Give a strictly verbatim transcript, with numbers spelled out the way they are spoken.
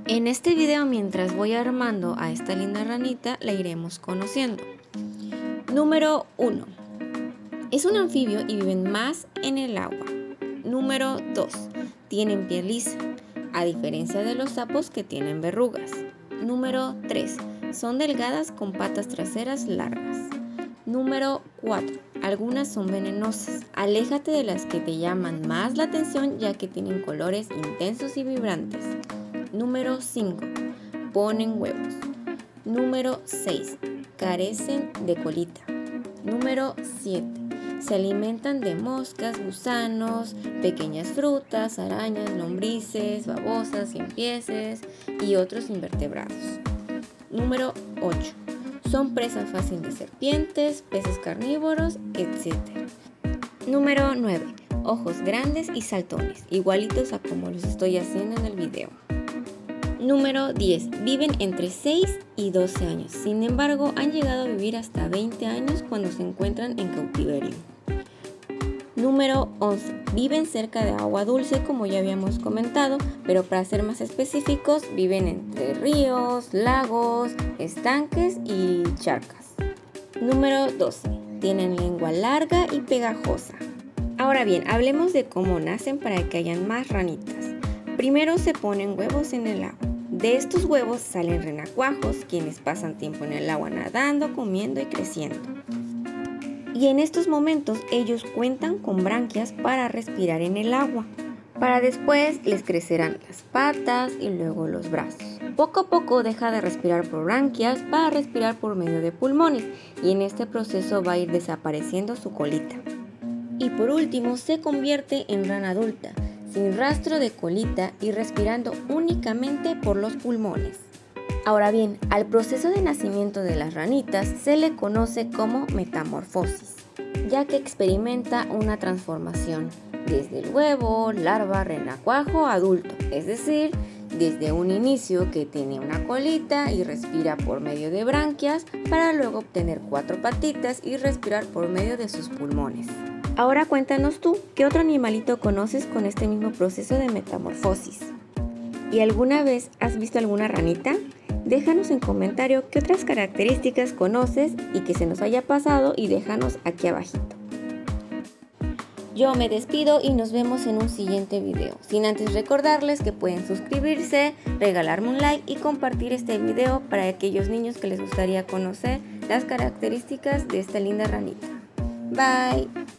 En este video, mientras voy armando a esta linda ranita, la iremos conociendo. Número uno. Es un anfibio y viven más en el agua. Número dos. Tienen piel lisa, a diferencia de los sapos que tienen verrugas. Número tres. Son delgadas con patas traseras largas. Número cuatro. Algunas son venenosas. Aléjate de las que te llaman más la atención, ya que tienen colores intensos y vibrantes. Número cinco. Ponen huevos. Número seis. Carecen de colita. Número siete. Se alimentan de moscas, gusanos, pequeñas frutas, arañas, lombrices, babosas, ciempieces y otros invertebrados. Número ocho. Son presa fácil de serpientes, peces carnívoros, etcétera. Número nueve. Ojos grandes y saltones, igualitos a como los estoy haciendo en el video. Número diez. Viven entre seis y doce años. Sin embargo, han llegado a vivir hasta veinte años cuando se encuentran en cautiverio. Número once. Viven cerca de agua dulce, como ya habíamos comentado, pero para ser más específicos, viven entre ríos, lagos, estanques y charcas. Número doce. Tienen lengua larga y pegajosa. Ahora bien, hablemos de cómo nacen para que hayan más ranitas. Primero se ponen huevos en el agua. De estos huevos salen renacuajos, quienes pasan tiempo en el agua nadando, comiendo y creciendo. Y en estos momentos ellos cuentan con branquias para respirar en el agua. Para después les crecerán las patas y luego los brazos. Poco a poco deja de respirar por branquias para respirar por medio de pulmones, y en este proceso va a ir desapareciendo su colita. Y por último se convierte en rana adulta, sin rastro de colita y respirando únicamente por los pulmones. Ahora bien, al proceso de nacimiento de las ranitas se le conoce como metamorfosis, ya que experimenta una transformación desde el huevo, larva, renacuajo, adulto, es decir, desde un inicio que tiene una colita y respira por medio de branquias para luego obtener cuatro patitas y respirar por medio de sus pulmones. Ahora cuéntanos tú, ¿qué otro animalito conoces con este mismo proceso de metamorfosis? ¿Y alguna vez has visto alguna ranita? Déjanos en comentario qué otras características conoces y que se nos haya pasado y déjanos aquí abajito. Yo me despido y nos vemos en un siguiente video. Sin antes recordarles que pueden suscribirse, regalarme un like y compartir este video para aquellos niños que les gustaría conocer las características de esta linda ranita. Bye.